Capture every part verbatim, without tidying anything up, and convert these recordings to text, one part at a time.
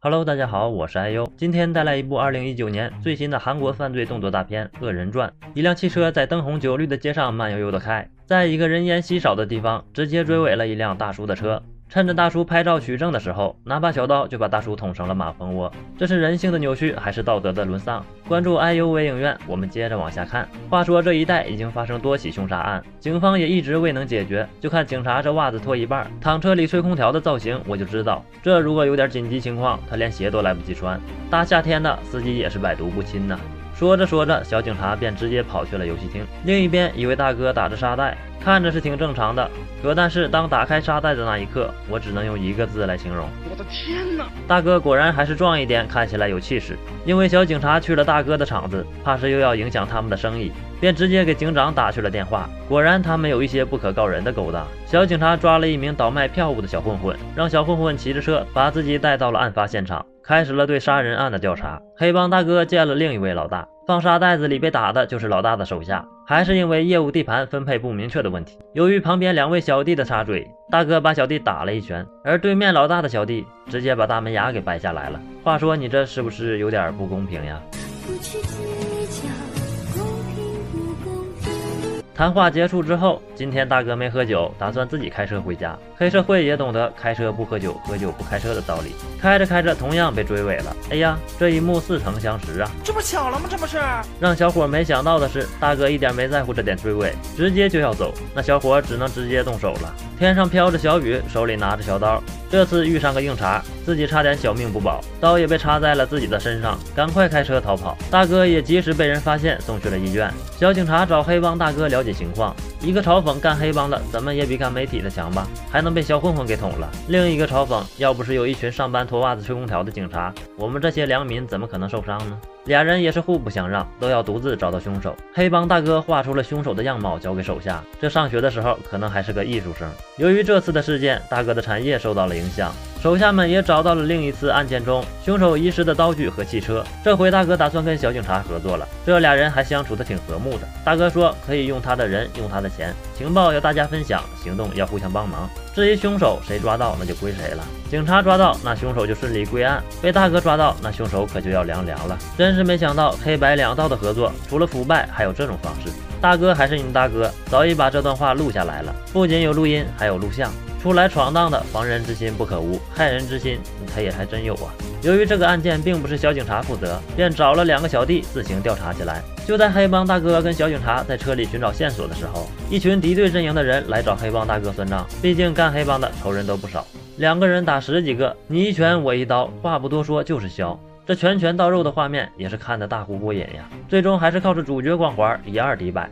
Hello， 大家好，我是 I U， 今天带来一部二零一九年最新的韩国犯罪动作大片《恶人传》。一辆汽车在灯红酒绿的街上慢悠悠的开，在一个人烟稀少的地方，直接追尾了一辆大叔的车。趁着大叔拍照取证的时候，拿把小刀就把大叔捅成了马蜂窝。这是人性的扭曲，还是道德的沦丧？关注 I U 微影院，我们接着往下看。话说这一带已经发生多起凶杀案，警方也一直未能解决。就看警察这袜子脱一半，躺车里吹空调的造型，我就知道，这如果有点紧急情况，他连鞋都来不及穿。大夏天的，司机也是百毒不侵呐。说着说着，小警察便直接跑去了游戏厅。另一边，一位大哥打着沙袋，看着是挺正常的。可但是当打开沙袋的那一刻，我只能用一个字来形容： 我的天哪！ 大哥果然还是壮一点，看起来有气势。因为小警察去了大哥的场子，怕是又要影响他们的生意，便直接给警长打去了电话。果然他们有一些不可告人的勾当。小警察抓了一名倒卖票务的小混混，让小混混骑着车把自己带到了案发现场，开始了对杀人案的调查。黑帮大哥见了另一位老大，放沙袋子里被打的就是老大的手下，还是因为业务地盘分配不明确的问题。由于旁边两位小弟的插嘴，大哥把小弟打了一拳，而对面老大的小弟直接把大门牙给掰下来了。话说你这是不是有点不公平呀？不去计较公平不公平。谈话结束之后，今天大哥没喝酒，打算自己开车回家。黑社会也懂得开车不喝酒，喝酒不开车的道理。开着开着，同样被追尾了。哎呀，这一幕似曾相识啊！ 这不巧了吗？这不是让小伙没想到的是，大哥一点没在乎这点追尾，直接就要走。那小伙只能直接动手了。天上飘着小雨，手里拿着小刀。这次遇上个硬茬，自己差点小命不保，刀也被插在了自己的身上，赶快开车逃跑。大哥也及时被人发现，送去了医院。小警察找黑帮大哥了解情况，一个嘲讽干黑帮的怎么也比干媒体的强吧，还能被小混混给捅了。另一个嘲讽，要不是有一群上班脱袜子吹空调的警察，我们这些良民怎么可能受伤呢？俩人也是互不相让，都要独自找到凶手。黑帮大哥画出了凶手的样貌交给手下，这上学的时候可能还是个艺术生。由于这次的事件，大哥的产业受到了影响，手下们也找到了另一次案件中凶手遗失的刀具和汽车。这回大哥打算跟小警察合作了，这俩人还相处得挺和睦的。大哥说可以用他的人，用他的钱，情报要大家分享，行动要互相帮忙。至于凶手谁抓到，那就归谁了。警察抓到，那凶手就顺利归案；被大哥抓到，那凶手可就要凉凉了。真是没想到黑白两道的合作，除了腐败，还有这种方式。大哥还是你大哥，早已把这段话录下来了，不仅有录音，还有录像。出来闯荡的，防人之心不可无，害人之心他也还真有啊。由于这个案件并不是小警察负责，便找了两个小弟自行调查起来。就在黑帮大哥跟小警察在车里寻找线索的时候，一群敌对阵营的人来找黑帮大哥算账，毕竟干黑帮的仇人都不少。两个人打十几个，你一拳我一刀，话不多说就是削。这拳拳到肉的画面也是看得大呼过瘾呀。最终还是靠着主角光环一二敌百。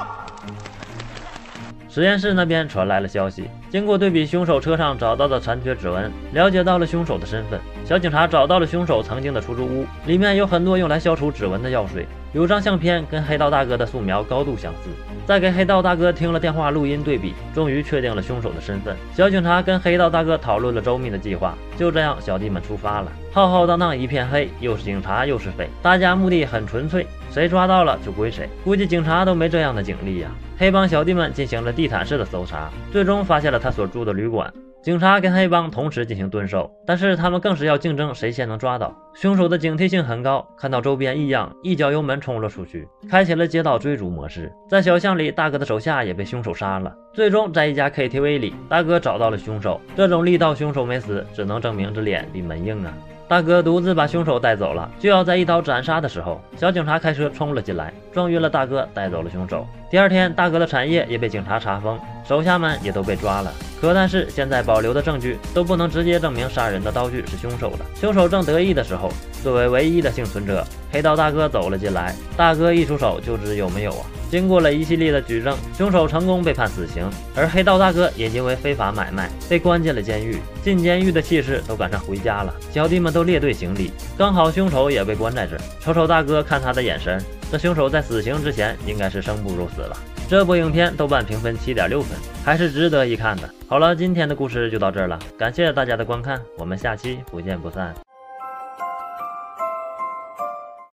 实验室那边传来了消息，经过对比凶手车上找到的残缺指纹，了解到了凶手的身份。小警察找到了凶手曾经的出租屋，里面有很多用来消除指纹的药水，有张相片跟黑道大哥的素描高度相似。再给黑道大哥听了电话录音对比，终于确定了凶手的身份。小警察跟黑道大哥讨论了周密的计划，就这样小弟们出发了。浩浩荡荡一片黑，又是警察又是匪，大家目的很纯粹，谁抓到了就归谁。估计警察都没这样的警力呀。黑帮小弟们进行了地毯式的搜查，最终发现了他所住的旅馆。警察跟黑帮同时进行蹲守，但是他们更是要竞争谁先能抓到。凶手的警惕性很高，看到周边异样，一脚油门冲了出去，开启了街道追逐模式。在小巷里，大哥的手下也被凶手杀了。最终在一家 K T V 里，大哥找到了凶手。这种力道凶手没死，只能证明这脸比门硬啊。大哥独自把凶手带走了，就要在一刀斩杀的时候，小警察开车冲了进来，撞晕了大哥，带走了凶手。第二天，大哥的产业也被警察查封，手下们也都被抓了。可但是现在保留的证据都不能直接证明杀人的刀具是凶手的。凶手正得意的时候，作为唯一的幸存者，黑道大哥走了进来。大哥一出手就知有没有啊。经过了一系列的举证，凶手成功被判死刑，而黑道大哥也因为非法买卖被关进了监狱。进监狱的气势都赶上回家了，小弟们都列队行礼。刚好凶手也被关在这儿，瞅瞅大哥看他的眼神，这凶手在死刑之前应该是生不如死了。这部影片豆瓣评分 七点六分，还是值得一看的。好了，今天的故事就到这儿了，感谢大家的观看，我们下期不见不散。